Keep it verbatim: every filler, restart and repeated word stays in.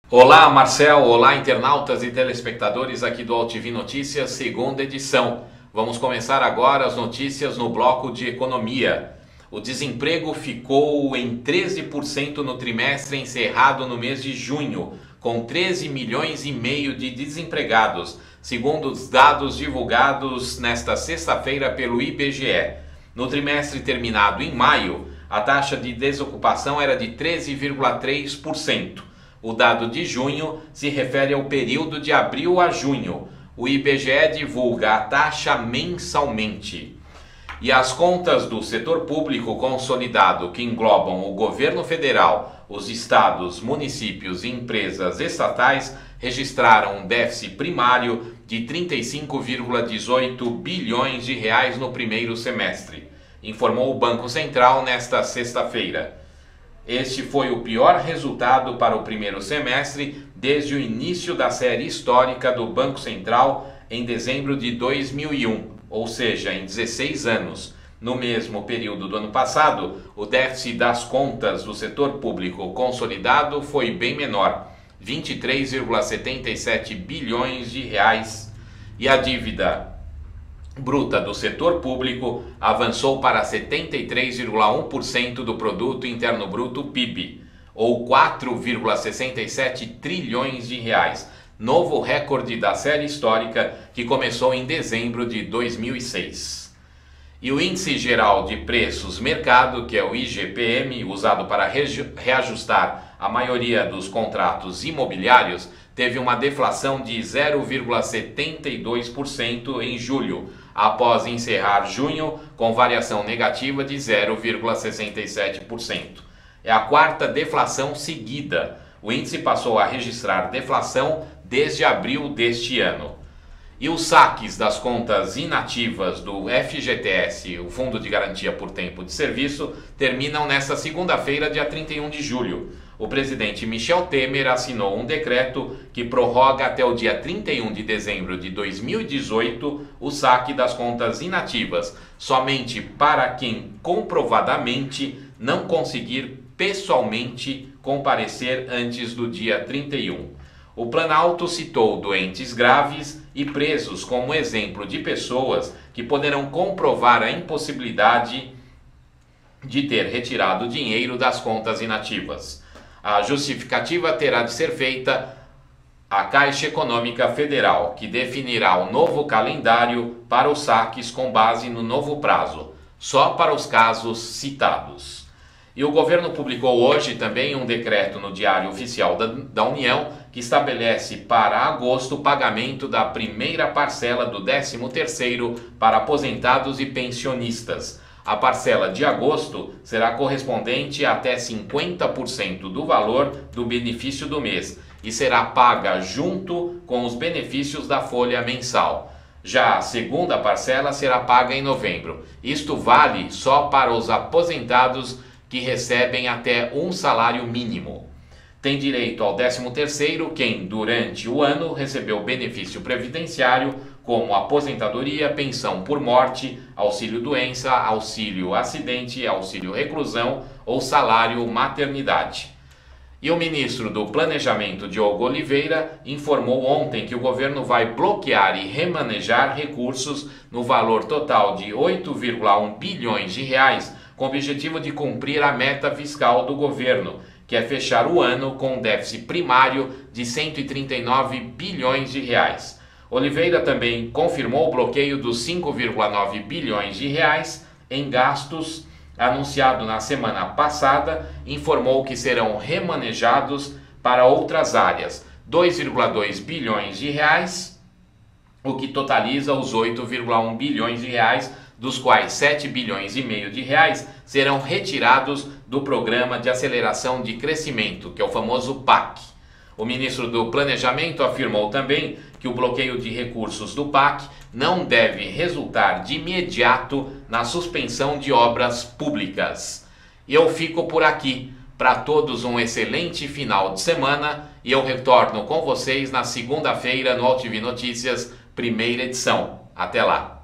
Olá, Marcel, olá, internautas e telespectadores aqui do Altiv Notícias, segunda edição. Vamos começar agora as notícias no bloco de economia. O desemprego ficou em treze por cento no trimestre encerrado no mês de junho, com treze milhões e meio de desempregados, segundo os dados divulgados nesta sexta-feira pelo I B G E. No trimestre terminado em maio, a taxa de desocupação era de treze vírgula três por cento. O dado de junho se refere ao período de abril a junho. O I B G E divulga a taxa mensalmente. E as contas do setor público consolidado, que englobam o governo federal, os estados, municípios e empresas estatais, registraram um déficit primário de trinta e cinco vírgula dezoito bilhões de reais no primeiro semestre, informou o Banco Central nesta sexta-feira. Este foi o pior resultado para o primeiro semestre desde o início da série histórica do Banco Central em dezembro de dois mil e um, ou seja, em dezesseis anos. No mesmo período do ano passado, o déficit das contas do setor público consolidado foi bem menor, vinte e três vírgula setenta e sete bilhões de reais, e a dívida bruta do setor público avançou para setenta e três vírgula um por cento do produto interno bruto P I B, ou quatro vírgula sessenta e sete trilhões de reais, novo recorde da série histórica que começou em dezembro de dois mil e seis. E o Índice Geral de Preços Mercado, que é o I G P M, usado para reajustar a maioria dos contratos imobiliários, teve uma deflação de zero vírgula setenta e dois por cento em julho, após encerrar junho com variação negativa de zero vírgula sessenta e sete por cento. É a quarta deflação seguida. O índice passou a registrar deflação desde abril deste ano. E os saques das contas inativas do F G T S, o Fundo de Garantia por Tempo de Serviço, terminam nesta segunda-feira, dia trinta e um de julho. O presidente Michel Temer assinou um decreto que prorroga até o dia trinta e um de dezembro de dois mil e dezoito o saque das contas inativas, somente para quem comprovadamente não conseguir pessoalmente comparecer antes do dia trinta e um. O Planalto citou doentes graves e presos como exemplo de pessoas que poderão comprovar a impossibilidade de ter retirado dinheiro das contas inativas. A justificativa terá de ser feita à Caixa Econômica Federal, que definirá o novo calendário para os saques com base no novo prazo, só para os casos citados. E o governo publicou hoje também um decreto no Diário Oficial da, da União que estabelece para agosto o pagamento da primeira parcela do décimo terceiro para aposentados e pensionistas. A parcela de agosto será correspondente a até cinquenta por cento do valor do benefício do mês e será paga junto com os benefícios da folha mensal. Já a segunda parcela será paga em novembro. Isto vale só para os aposentados que recebem até um salário mínimo. Tem direito ao décimo terceiro quem, durante o ano, recebeu benefício previdenciário como aposentadoria, pensão por morte, auxílio-doença, auxílio-acidente, auxílio-reclusão ou salário-maternidade. E o ministro do Planejamento, Diogo Oliveira, informou ontem que o governo vai bloquear e remanejar recursos no valor total de oito vírgula um bilhões de reais, com o objetivo de cumprir a meta fiscal do governo, que é fechar o ano com um déficit primário de cento e trinta e nove bilhões de reais. Oliveira também confirmou o bloqueio dos cinco vírgula nove bilhões de reais em gastos anunciado na semana passada, informou que serão remanejados para outras áreas, dois vírgula dois bilhões de reais, o que totaliza os oito vírgula um bilhões de reais, dos quais sete bilhões e meio de reais serão retirados do Programa de Aceleração de Crescimento, que é o famoso P A C. O ministro do Planejamento afirmou também que o bloqueio de recursos do P A C não deve resultar de imediato na suspensão de obras públicas. E eu fico por aqui. Para todos um excelente final de semana e eu retorno com vocês na segunda-feira no Altiv Notícias, primeira edição. Até lá!